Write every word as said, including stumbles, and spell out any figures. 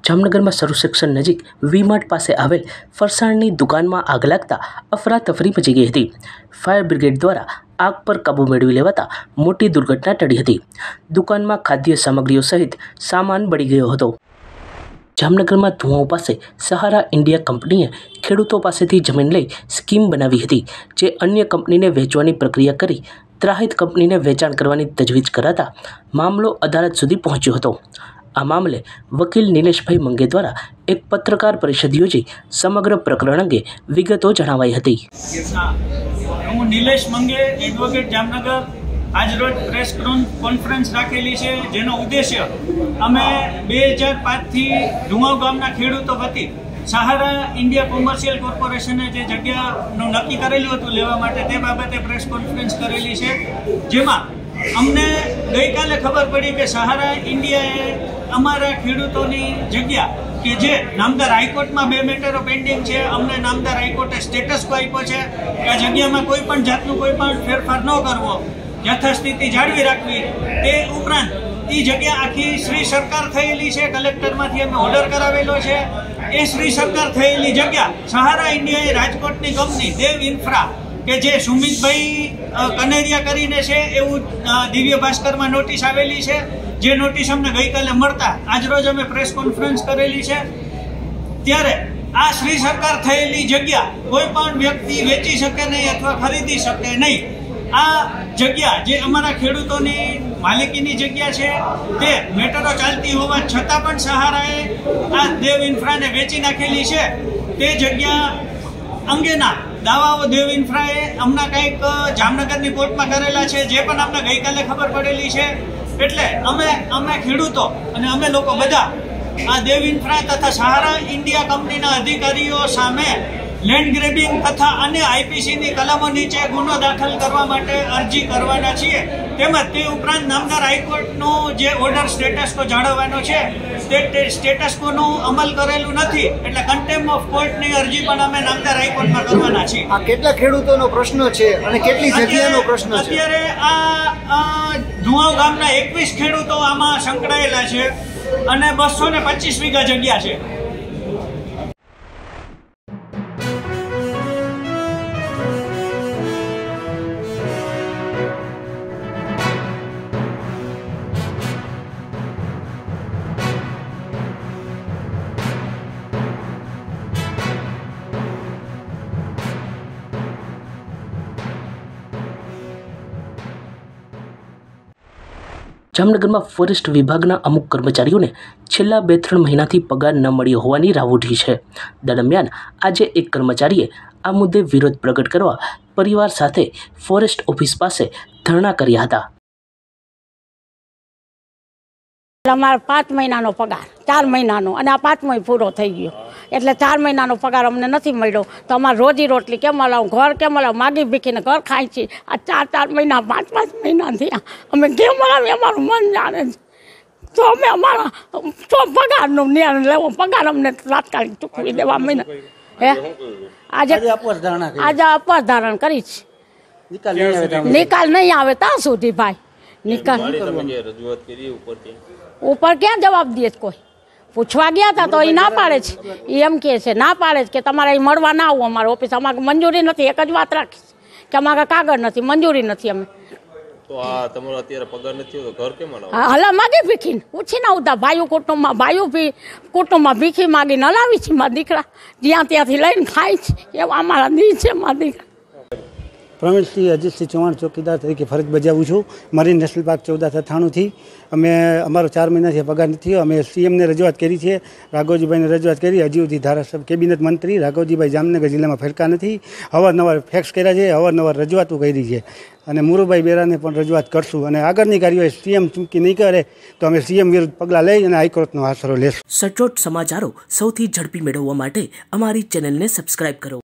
જામનગરમાં સરૂ સેક્શન નજીક વી માર્ટ પાસે આવેલ ફરસાણની દુકાનમાં આગ લાગતા અફરાતફરી મચી ગઈ હતી। ફાયર બ્રિગેડ દ્વારા આગ પર કાબૂ મેળવી લેવાતા મોટી દુર્ઘટના ટળી હતી। દુકાનમાં ખાદ્ય સામગ્રીઓ સહિત સામાન બળી ગયો હતો। જામનગરમાં ધુવાઓ પાસે સહારા ઇન્ડિયા કંપનીએ ખેડૂતો પાસેથી જમીન લઈ સ્કીમ બનાવી હતી, જે અન્ય કંપનીને વેચવાની પ્રક્રિયા કરી ત્રાહિત કંપનીને વેચાણ કરવાની તજવીજ કરાતા મામલો અદાલત સુધી પહોંચ્યો હતો। આ મામલે વકીલ નિલેશભાઈ મંગે દ્વારા એક પત્રકાર પરિષદ યોજી સમગ્ર પ્રકરણ અંગે વિગતો જણાવાઈ હતી। હું નિલેશ મંગે, એડવોકેટ, જામનગર, આજરોજ પ્રેસ કોન્ફરન્સ રાખેલી છે, જેનો ઉદ્દેશ્ય અમે બે હજાર પાંચથી ધુવાવ ગામના ખેડૂતો વતી સહારા ઇન્ડિયા કોમર્શિયલ કોર્પોરેશને જે જગ્યાનું નક્કી કરેલું હતું લેવા માટે, તે બાબતે પ્રેસ કોન્ફરન્સ કરેલી છે, જેમાં અમને ગઈકાલે ખબર પડી કે સહારા ઇન્ડિયાએ અમારા ખેડૂતોની જગ્યા કે જે નામદાર હાઈકોર્ટમાં બે મેટરો પેન્ડિંગ છે, અમને નામદાર હાઈકોર્ટે સ્ટેટસ કો આપ્યો છે કે આ જગ્યામાં કોઈ પણ જાતનું કોઈ પણ ફેરફાર ન કરવો, યથાસ્થિતિ જાળવી રાખવી। તે ઉપરાંત એ જગ્યા આખી શ્રી સરકાર થયેલી છે, કલેક્ટરમાંથી અમે ઓર્ડર કરાવેલો છે। એ શ્રી સરકાર થયેલી જગ્યા સહારા ઇન્ડિયાએ રાજકોટની કંપની દેવ ઇન્ફ્રા કે જે સુમિતભાઈ કનેરિયા કરીને છે, એવું દિવ્ય ભાસ્કરમાં નોટિસ આવેલી છે, જે નોટિસ અમને ગઈકાલે મળતા આજરોજ અમે પ્રેસ કોન્ફરન્સ કરેલી છે। ત્યારે આ શ્રી સરકાર થયેલી જગ્યા કોઈ પણ વ્યક્તિ વેચી શકે નહીં અથવા ખરીદી શકે નહીં। આ જગ્યા જે અમારા ખેડૂતોની માલિકીની જગ્યા છે, તે મેટરો ચાલતી હોવા છતાં પણ સહારાએ આ દેવ ઇન્ફ્રાને વેચી નાખેલી છે। તે જગ્યા અંગેના દાવાઓ દેવ ઇન્ફ્રાએ હમણાં કંઈક જામનગરની કોર્ટમાં કરેલા છે, જે પણ અમને ગઈકાલે ખબર પડેલી છે। એટલે અમે અમે ખેડૂતો અને અમે લોકો બધા આ દેવ ઇન્ફ્રા તથા સહારા ઇન્ડિયા કંપનીના અધિકારીઓ સામે લેન્ડ ગ્રેબિંગ તથા અન્ય આઈપીસીની કલમો નીચે ગુનો દાખલ કરવા માટે અરજી કરવાના છીએ। તેમજ તે ઉપરાંત નામદાર હાઈકોર્ટનો જે ઓર્ડર સ્ટેટસ કો જાળવવાનો છે, તે સ્ટેટસ કોનું અમલ કરેલું નથી, એટલે કન્ટેમ્પ ઓફ કોર્ટની અરજી પણ અમે નામદાર હાઈકોર્ટમાં કરવાના છીએ। આ કેટલા ખેડૂતોનો પ્રશ્ન છે અને કેટલી જગ્યાનો પ્રશ્ન છે? અત્યારે આ ધુવાવ ગામના એકવીસ ખેડૂતો આમાં સંકળાયેલા છે અને બસો ને પચીસ વીઘા જગ્યા છે। જામનગરમાં ફોરેસ્ટ વિભાગના અમુક કર્મચારીઓને છેલ્લા બે ત્રણ મહિનાથી પગાર ન મળ્યો હોવાની રાવ ઉઠી છે। દરમિયાન આજે એક કર્મચારીએ આ મુદ્દે વિરોધ પ્રગટ કરવા પરિવાર સાથે ફોરેસ્ટ ઓફિસ પાસે ધરણા કર્યા હતા। અમારો પાંચ મહિનાનો પગાર, ચાર મહિનાનો, અને આ પાંચમો પૂરો થઈ ગયો, એટલે ચાર મહિનાનો પગાર અમને નથી મળ્યો, તો અમારે રોજી રોટલી કેમ હલાવું, ઘર કેમ હલાવું, માગી ભીખીને ઘર ખાય છે। આ ચાર ચાર મહિના, પાંચ પાંચ મહિના થયા, અમે કેમ હલાવીએ અમારું મન જાણે છે। તો અમે અમારા તો પગારનો નિર્ણય લેવો, પગાર અમને તાત્કાલિક ચૂકવી દેવા મહિના। હે આજે આજે અપર ધારણ કરી છે, નિકાલ નહીં આવે ત્યાં સુધી ભાઈ નિકાલ ઉપર ક્યાં જવાબ દે છે? કોઈ પૂછવા ગયા હતા તો એ ના પાડે છે, એ એમ કહે છે, ના પાડે છે કે તમારે અહીં મળવા ના આવું, અમારે ઓફિસ અમારે મંજૂરી નથી। એક જ વાત રાખી કે અમારે કાગળ નથી, મંજૂરી નથી। અમે તો આ તમારો અત્યારે પગાર નથી તો ઘર કેમ હલાવો? હલા માગી ભીખીને પૂછીને આવતા ભાઈઓ કુટુંબમાં, ભાઈઓ ભી કુટુંબમાં ભીખી માગીને હલાવી છે મારા દીકરા, જ્યાં ત્યાંથી લઈને ખાય છે, એવા અમારા દી છે મારા દીકરા। પ્રવીણસિંહ અજીતસિંહ ચૌહાણ ચોકીદાર તરીકે ફરજ બજાવું છું। મરીન નેશનલ પાર્ક ચૌદા અથાણુંથી અમે અમારો ચાર મહિનાથી પગાર નથી। અમે સીએમને રજૂઆત કરી છે, રાઘવજીભાઈને રજૂઆત કરી, હજી સુધી ધારાસભ્ય કેબિનેટ મંત્રી રાઘવજીભાઈ જામનગર જિલ્લામાં ફેરકા નથી। અવારનવાર ફેક્સ કર્યા છે, અવારનવાર રજૂઆતો કરી છે, અને મુરુભાઈ બેરાને પણ રજૂઆત કરશું, અને આગળની કાર્યવાહી સીએમ ચૂંકી નહીં કરે તો અમે સીએમ વિરુદ્ધ પગલાં લઈ અને હાઈકોર્ટનો આશરો લેશું। સચોટ સમાચારો સૌથી ઝડપી મેળવવા માટે અમારી ચેનલને સબસ્ક્રાઇબ કરો।